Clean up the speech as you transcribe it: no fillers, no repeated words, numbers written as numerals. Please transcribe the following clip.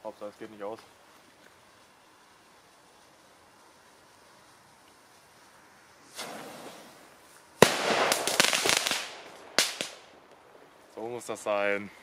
Hauptsache es geht nicht aus. So muss das sein.